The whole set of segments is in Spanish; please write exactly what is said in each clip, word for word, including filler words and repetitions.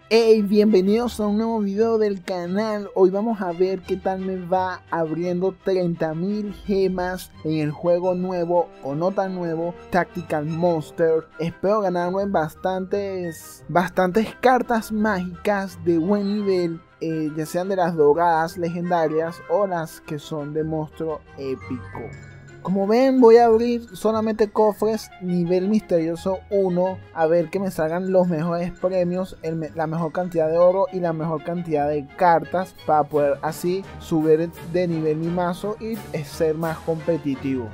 Hey, bienvenidos a un nuevo video del canal. Hoy vamos a ver qué tal me va abriendo treinta mil gemas en el juego nuevo o no tan nuevo, Tactical Monster. Espero ganarme bastantes, bastantes cartas mágicas de buen nivel, eh, ya sean de las doradas legendarias o las que son de monstruo épico. Como ven, voy a abrir solamente cofres nivel misterioso uno, a ver que me salgan los mejores premios, el, la mejor cantidad de oro y la mejor cantidad de cartas, para poder así subir de nivel mi mazo y ser más competitivo.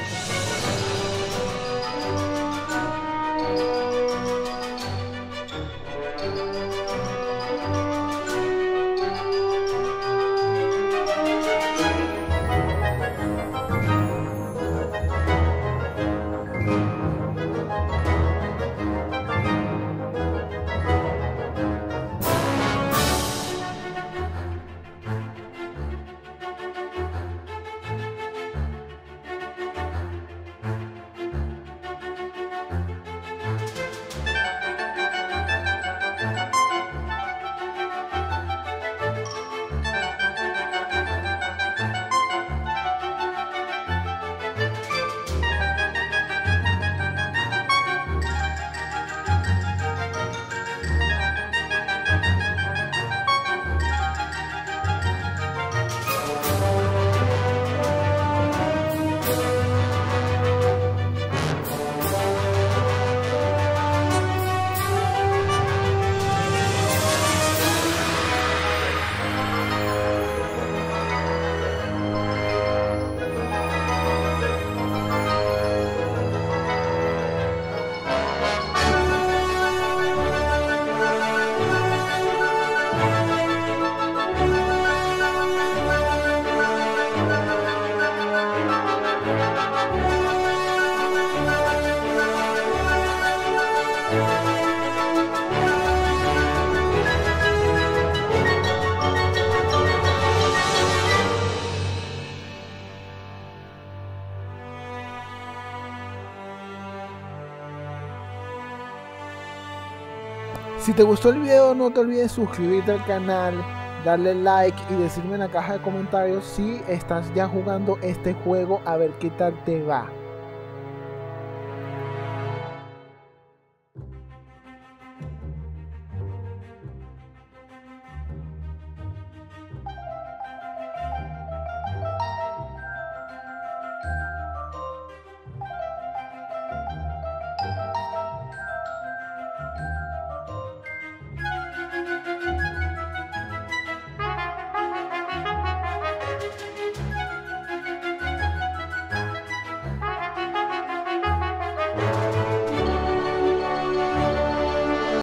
Si te gustó el video, no te olvides suscribirte al canal, darle like y decirme en la caja de comentarios si estás ya jugando este juego, a ver qué tal te va.